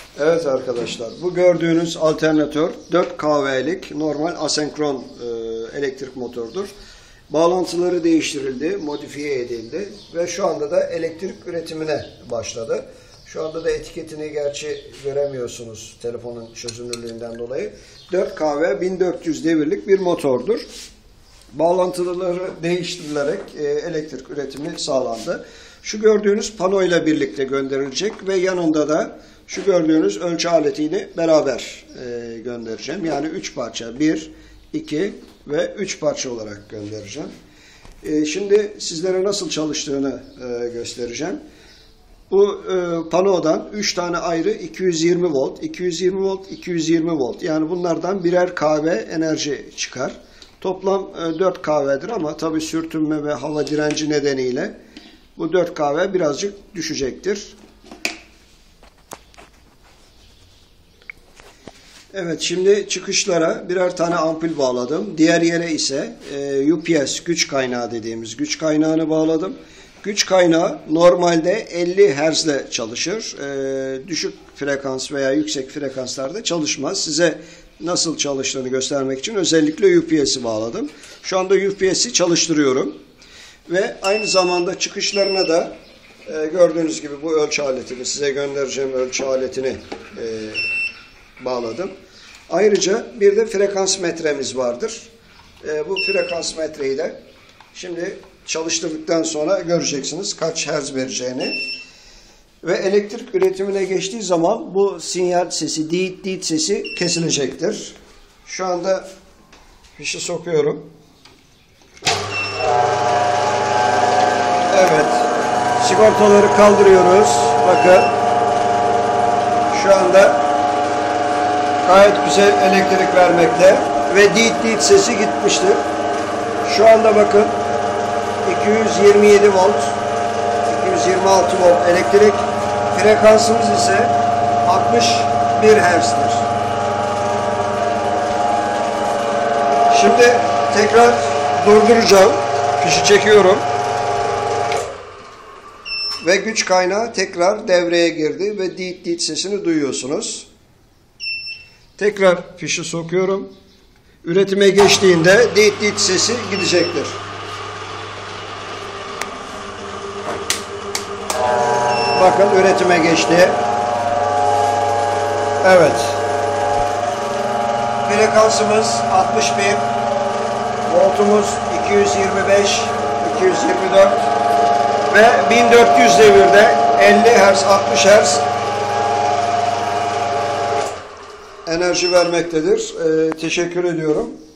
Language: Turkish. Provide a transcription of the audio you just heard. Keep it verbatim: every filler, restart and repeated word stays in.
Evet arkadaşlar, bu gördüğünüz alternatör dört kV'lik normal asenkron e, elektrik motordur. Bağlantıları değiştirildi, modifiye edildi ve şu anda da elektrik üretimine başladı. Şu anda da etiketini gerçi göremiyorsunuz telefonun çözünürlüğünden dolayı. dört kV bin dört yüz devirlik bir motordur. Bağlantıları değiştirilerek e, elektrik üretimi sağlandı. Şu gördüğünüz pano ile birlikte gönderilecek ve yanında da şu gördüğünüz ölçü aletiyle beraber e, göndereceğim. Yani üç parça, bir, iki ve üç parça olarak göndereceğim. E, şimdi sizlere nasıl çalıştığını e, göstereceğim. Bu e, panodan üç tane ayrı iki yüz yirmi volt, iki yüz yirmi volt, iki yüz yirmi volt. Yani bunlardan birer kW enerji çıkar. Toplam e, dört kW'dir ama tabii sürtünme ve hava direnci nedeniyle bu dört kW birazcık düşecektir. Evet, şimdi çıkışlara birer tane ampul bağladım. Diğer yere ise e, U P S güç kaynağı dediğimiz güç kaynağını bağladım. Güç kaynağı normalde elli hertz ile çalışır. E, düşük frekans veya yüksek frekanslarda çalışmaz. Size nasıl çalıştığını göstermek için özellikle U P S'i bağladım. Şu anda U P S'i çalıştırıyorum. Ve aynı zamanda çıkışlarına da e, gördüğünüz gibi bu ölçü aletini, size göndereceğim ölçü aletini e, bağladım. Ayrıca bir de frekans metremiz vardır. E, bu frekans metreyi de şimdi çalıştırdıktan sonra göreceksiniz kaç hertz vereceğini. Ve elektrik üretimine geçtiği zaman bu sinyal sesi, dit dit sesi kesilecektir. Şu anda fişi sokuyorum. Evet. Sigortaları kaldırıyoruz. Bakın. Şu anda gayet güzel elektrik vermekte. Ve dit dit sesi gitmiştir. Şu anda bakın iki yüz yirmi yedi volt, iki yüz yirmi altı volt elektrik. Frekansımız ise altmış bir hertz'tir. Şimdi tekrar durduracağım. Fişi çekiyorum. Ve güç kaynağı tekrar devreye girdi ve dit dit sesini duyuyorsunuz. Tekrar fişi sokuyorum. Üretime geçtiğinde dit dit sesi gidecektir. Bakın üretime geçti. Evet. Frekansımız altmış bir. Voltumuz iki yüz yirmi beş, iki yüz yirmi dört ve bin dört yüz devirde elli hertz, altmış hertz enerji vermektedir. Ee, teşekkür ediyorum.